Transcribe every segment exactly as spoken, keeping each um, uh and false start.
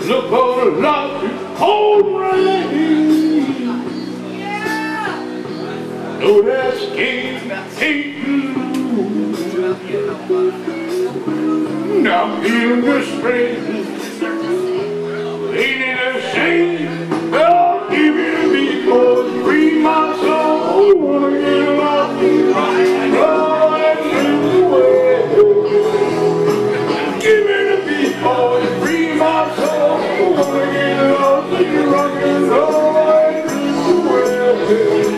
look for love in cold rain. Know that game ain't lose. Now I'm feeling the spring. Ain't it a shame? Oh, give it to me, boy, free my soul. Wanna get lost in right, oh, and live away. Give it to me, boy, free my soul. Wanna get lost in rock and roll and live away.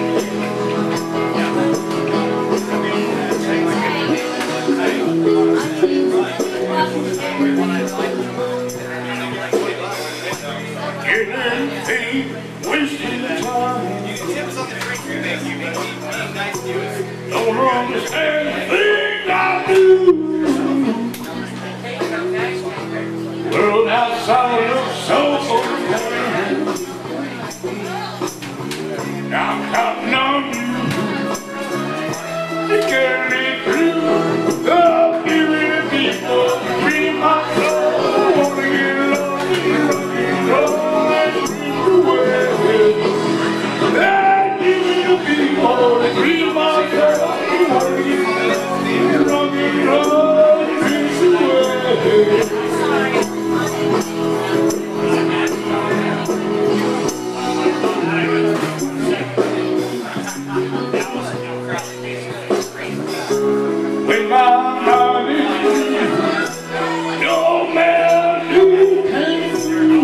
Getting paid, wasting time. Don't understand the things I do. World outside looks so kind. I'm counting on you to carry me through. Oh, give me the people, free my soul. Wanna get lost in rock and roll and dream away. Hey, give me the people, free my soul. Wanna get lost in rock and roll and dream away. When my heart is blue, no man who can see.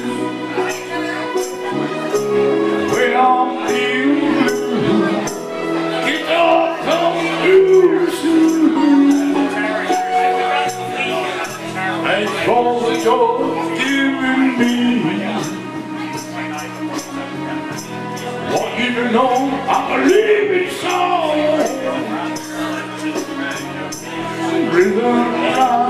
When I'm feeling blue, guitar comes too soon. Thanks for the joy giving me. Want you to know I'm a living song. Rhythm.